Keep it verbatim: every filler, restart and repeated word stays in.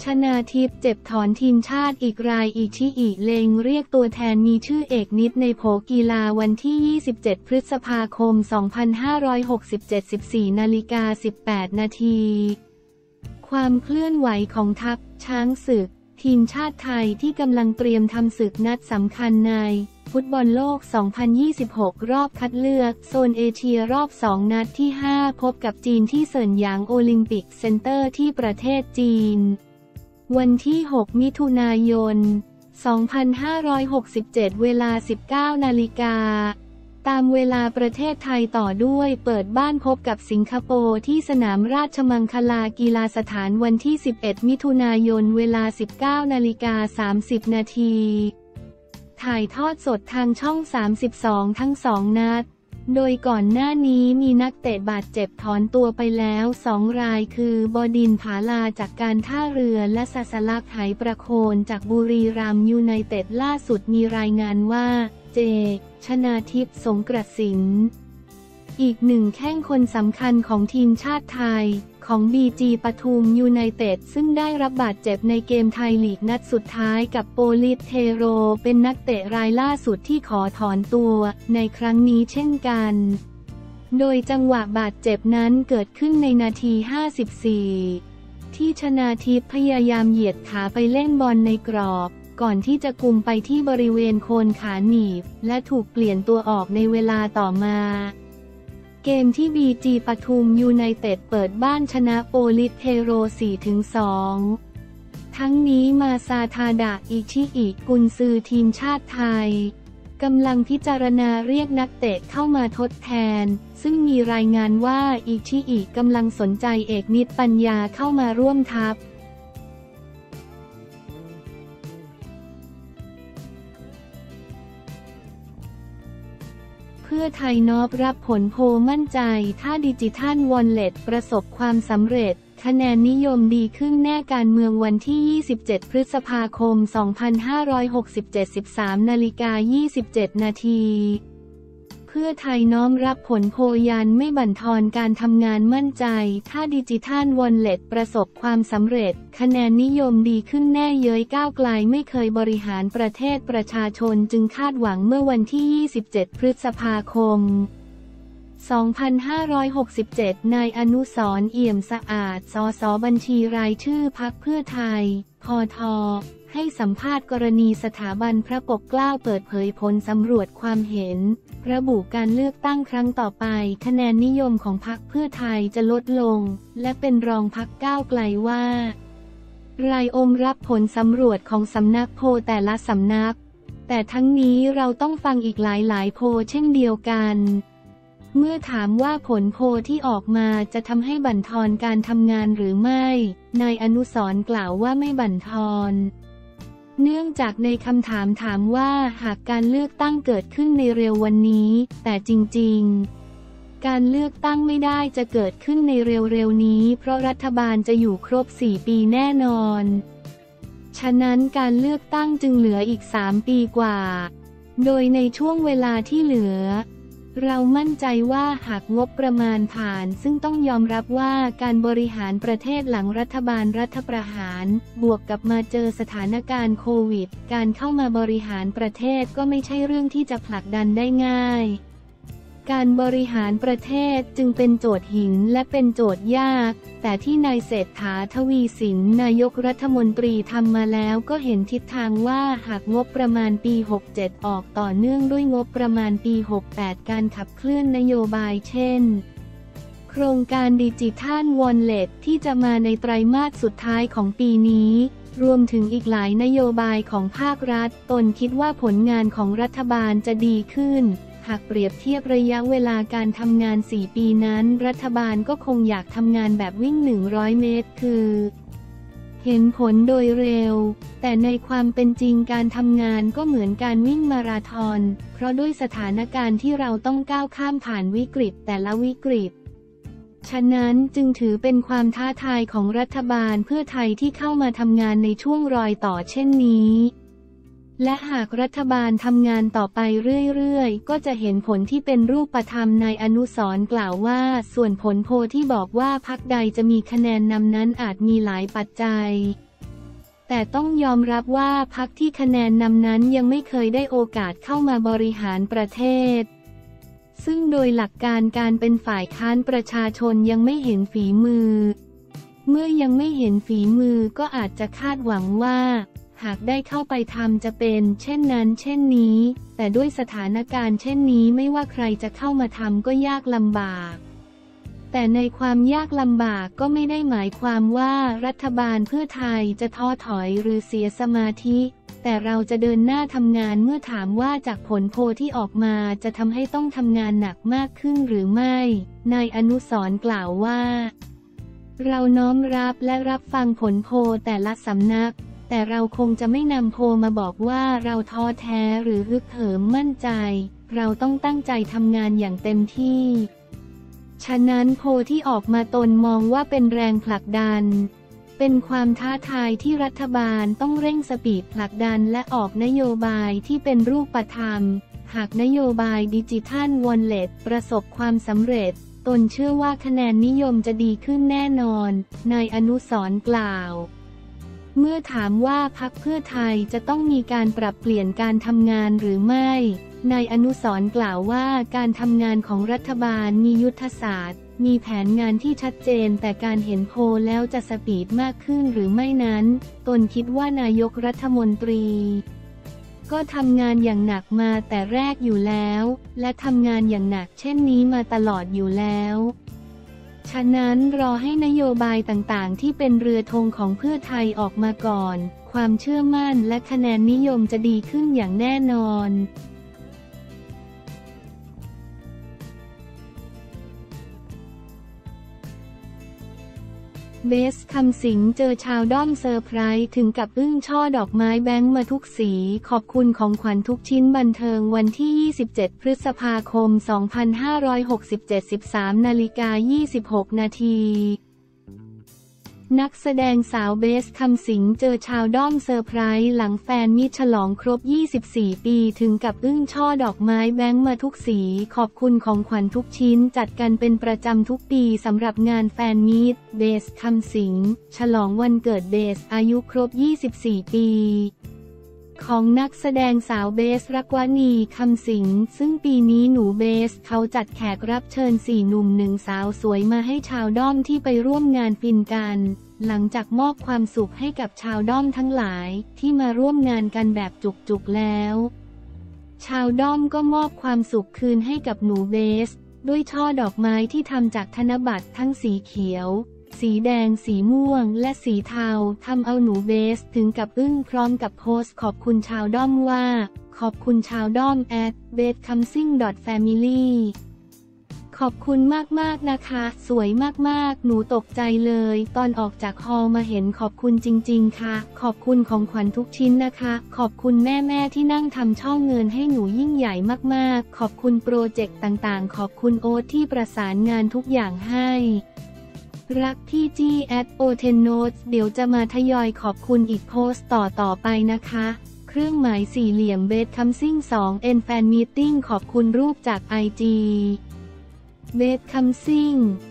ชนาทิพย์เจ็บถอนทีมชาติอีกรายอิชิอิเล็งเรียกตัวแทนมีชื่อเอกนิดในโผกีฬาวันที่ยี่สิบเจ็ดพฤษภาคมสองพันห้าร้อยหกสิบเจ็ด สิบสี่นาฬิกาสิบแปดนาทีความเคลื่อนไหวของทัพช้างศึกทีมชาติไทยที่กำลังเตรียมทำศึกนัดสำคัญในฟุตบอลโลก สองพันยี่สิบหก รอบคัดเลือกโซนเอเชียรอบสองนัดที่ห้าพบกับจีนที่เซินหยางโอลิมปิกเซ็นเตอร์ที่ประเทศจีนวันที่หกมิถุนายนสองพันห้าร้อยหกสิบเจ็ดเวลา สิบเก้านาฬิกาตามเวลาประเทศไทยต่อด้วยเปิดบ้านพบกับสิงคโปร์ที่สนามราชมังคลากีฬาสถานวันที่สิบเอ็ดมิถุนายนเวลา สิบเก้านาฬิกาสามสิบนาทีถ่ายทอดสดทางช่องสามสิบสองทั้งสองนัดโดยก่อนหน้านี้มีนักเตะบาดเจ็บถอนตัวไปแล้วสองรายคือบดินทร์ ผาลาจากการท่าเรือและศาสลักษณ์ไหประโคนจากบุรีรัมย์ยูไนเต็ดล่าสุดมีรายงานว่าเจ ชนาทิพย์ สงกระสินอีกหนึ่งแข้งคนสำคัญของทีมชาติไทยของ บี จี ปทุมยูไนเต็ดซึ่งได้รับบาดเจ็บในเกมไทยลีกนัดสุดท้ายกับโปลิสเทโรเป็นนักเตะรายล่าสุดที่ขอถอนตัวในครั้งนี้เช่นกันโดยจังหวะบาดเจ็บนั้นเกิดขึ้นในนาทีห้าสิบสี่ที่ชนาทิพย์พยายามเหยียดขาไปเล่นบอลในกรอบก่อนที่จะกุมไปที่บริเวณโคนขาหนีบและถูกเปลี่ยนตัวออกในเวลาต่อมาเกมที่ บี จี ปทุมยูไนเต็ดเปิดบ้านชนะโปลิสเทโร สี่ถึงสอง ทั้งนี้มาซาทาดะอิชิอิกุนซือทีมชาติไทยกำลังพิจารณาเรียกนักเตะเข้ามาทดแทนซึ่งมีรายงานว่าอิชิอิกำลังสนใจเอกนิดปัญญาเข้ามาร่วมทัพเพื่อไทยนอบรับผลโพลมั่นใจถ้าดิจิทัลวอลเล็ตประสบความสำเร็จคะแนนนิยมดีขึ้นแน่การเมืองวันที่ยี่สิบเจ็ดพฤษภาคมสองพันห้าร้อยหกสิบเจ็ด สิบสามนาฬิกายี่สิบเจ็ดนาทีเพื่อไทยน้อมรับผลโพลยันไม่บั่นทอนการทำงานมั่นใจถ้าดิจิทัลวอลเล็ตประสบความสำเร็จคะแนนนิยมดีขึ้นแน่เย้ยก้าวไกลไม่เคยบริหารประเทศประชาชนจึงคาดหวังเมื่อวันที่ยี่สิบเจ็ดพฤษภาคมสองพันห้าร้อยหกสิบเจ็ดนายอนุสรณ์ เอี่ยมสะอาด สส บัญชีรายชื่อพรรคเพื่อไทย พท.ให้สัมภาษณ์กรณีสถาบันพระปกเกล้าเปิดเผยผลสำรวจความเห็นระบุการเลือกตั้งครั้งต่อไปคะแนนนิยมของพรรคเพื่อไทยจะลดลงและเป็นรองพรรคก้าวไกลว่ารายอมรับผลสำรวจของสำนักโพลแต่ละสำนักแต่ทั้งนี้เราต้องฟังอีกหลายๆโพลเช่นเดียวกันเมื่อถามว่าผลโพลที่ออกมาจะทำให้บั่นทอนการทำงานหรือไม่นายอนุสรณ์กล่าวว่าไม่บั่นทอนเนื่องจากในคำถามถามว่าหากการเลือกตั้งเกิดขึ้นในเร็ววันนี้แต่จริงๆการเลือกตั้งไม่ได้จะเกิดขึ้นในเร็วๆนี้เพราะรัฐบาลจะอยู่ครบสี่ปีแน่นอนฉะนั้นการเลือกตั้งจึงเหลืออีกสามปีกว่าโดยในช่วงเวลาที่เหลือเรามั่นใจว่าหากงบประมาณผ่านซึ่งต้องยอมรับว่าการบริหารประเทศหลังรัฐบาลรัฐประหารบวกกับมาเจอสถานการณ์โควิดการเข้ามาบริหารประเทศก็ไม่ใช่เรื่องที่จะผลักดันได้ง่ายการบริหารประเทศจึงเป็นโจทย์หินและเป็นโจทย์ยากแต่ที่นายเศรษฐา ทวีสินนายกรัฐมนตรีทำมาแล้วก็เห็นทิศทางว่าหากงบประมาณปีหกเจ็ดออกต่อเนื่องด้วยงบประมาณปีหกแปดการขับเคลื่อนนโยบายเช่นโครงการดิจิทัลวอลเล็ตที่จะมาในไตรมาสสุดท้ายของปีนี้รวมถึงอีกหลายนโยบายของภาครัฐตนคิดว่าผลงานของรัฐบาลจะดีขึ้นหากเปรียบเทียบระยะเวลาการทำงานสี่ปีนั้นรัฐบาลก็คงอยากทำงานแบบวิ่งหนึ่งร้อยเมตรคือเห็นผลโดยเร็วแต่ในความเป็นจริงการทำงานก็เหมือนการวิ่งมาราธอนเพราะด้วยสถานการณ์ที่เราต้องก้าวข้ามผ่านวิกฤตแต่ละวิกฤตฉะนั้นจึงถือเป็นความท้าทายของรัฐบาลเพื่อไทยที่เข้ามาทำงานในช่วงรอยต่อเช่นนี้และหากรัฐบาลทำงานต่อไปเรื่อยๆก็จะเห็นผลที่เป็นรูปธรรมนายอนุสรณ์กล่าวว่าส่วนผลโพลที่บอกว่าพรรคใดจะมีคะแนนนำนั้นอาจมีหลายปัจจัยแต่ต้องยอมรับว่าพรรคที่คะแนนนำนั้นยังไม่เคยได้โอกาสเข้ามาบริหารประเทศซึ่งโดยหลักการการเป็นฝ่ายค้านประชาชนยังไม่เห็นฝีมือเมื่อยังไม่เห็นฝีมือก็อาจจะคาดหวังว่าหากได้เข้าไปทำจะเป็นเช่นนั้นเช่นนี้แต่ด้วยสถานการณ์เช่นนี้ไม่ว่าใครจะเข้ามาทำก็ยากลำบากแต่ในความยากลำบากก็ไม่ได้หมายความว่ารัฐบาลเพื่อไทยจะท้อถอยหรือเสียสมาธิแต่เราจะเดินหน้าทำงานเมื่อถามว่าจากผลโพลที่ออกมาจะทำให้ต้องทำงานหนักมากขึ้นหรือไม่นายอนุสรณ์กล่าวว่าเราน้อมรับและรับฟังผลโพลแต่ละสำนักแต่เราคงจะไม่นำโพลมาบอกว่าเราท้อแท้หรือฮึกเหิมมั่นใจเราต้องตั้งใจทำงานอย่างเต็มที่ฉะนั้นโพลที่ออกมาตนมองว่าเป็นแรงผลักดันเป็นความท้าทายที่รัฐบาลต้องเร่งสปีดผลักดันและออกนโยบายที่เป็นรูปธรรมหากนโยบายดิจิทัลวอลเล็ตประสบความสำเร็จตนเชื่อว่าคะแนนนิยมจะดีขึ้นแน่นอนนายอนุสรณ์กล่าวเมื่อถามว่าพรรคเพื่อไทยจะต้องมีการปรับเปลี่ยนการทำงานหรือไม่นายอนุสรณ์กล่าวว่าการทำงานของรัฐบาลมียุทธศาสตร์มีแผนงานที่ชัดเจนแต่การเห็นโพลแล้วจะสปีดมากขึ้นหรือไม่นั้นตนคิดว่านายกรัฐมนตรีก็ทำงานอย่างหนักมาแต่แรกอยู่แล้วและทำงานอย่างหนักเช่นนี้มาตลอดอยู่แล้วฉะนั้นรอให้นโยบายต่างๆที่เป็นเรือธงของเพื่อไทยออกมาก่อนความเชื่อมั่นและคะแนนนิยมจะดีขึ้นอย่างแน่นอนเบสคำสิงเจอชาวด้อมเซอร์ไพรส์ถึงกับอึ้งช่อดอกไม้แบงค์มาทุกสีขอบคุณของขวัญทุกชิ้นบันเทิงวันที่ยี่สิบเจ็ดพฤษภาคมสองพันห้าร้อยหกสิบเจ็ด สิบสามนาฬิกายี่สิบหกนาทีนักแสดงสาวเบสคำสิงเจอชาวด้อมเซอร์ไพรส์หลังแฟนมิตรฉลองครบยี่สิบสี่ปีถึงกับอึ้งช่อดอกไม้แบงค์มาทุกสีขอบคุณของขวัญทุกชิ้นจัดกันเป็นประจำทุกปีสำหรับงานแฟนมิตรเบสคำสิงฉลองวันเกิดเบสอายุครบยี่สิบสี่ปีของนักแสดงสาวเบสรักวณีคำสิงซึ่งปีนี้หนูเบสเขาจัดแขกรับเชิญสี่หนุ่มหนึ่งสาวสวยมาให้ชาวด้อมที่ไปร่วมงานฟินกันหลังจากมอบความสุขให้กับชาวด้อมทั้งหลายที่มาร่วมงานกันแบบจุกๆแล้วชาวด้อมก็มอบความสุขคืนให้กับหนูเบสด้วยช่อดอกไม้ที่ทำจากธนบัตรทั้งสีเขียวสีแดงสีม่วงและสีเทาทำเอาหนูเบสถึงกับอึ้งพร้อมกับโพสต์ขอบคุณชาวด้อมว่าขอบคุณชาวด้อม แอท เบสคัมซิ่ง แฟมิลี่ ขอบคุณมากๆนะคะสวยมากๆหนูตกใจเลยตอนออกจากฮอลมาเห็นขอบคุณจริงๆค่ะขอบคุณของขวัญทุกชิ้นนะคะขอบคุณแม่ๆที่นั่งทำช่องเงินให้หนูยิ่งใหญ่มากๆขอบคุณโปรเจกต์ต่างๆขอบคุณโอ๊ตที่ประสานงานทุกอย่างให้รักพี่จี้แอดโอเทนโนตเดี๋ยวจะมาทยอยขอบคุณอีกโพสต์ต่อต่อไปนะคะเครื่องหมายสี่เหลี่ยมเบสคัมซิ่งสองเอ็นแฟนมีตติ้งขอบคุณรูปจากไอจีเบสคัมซิ่ง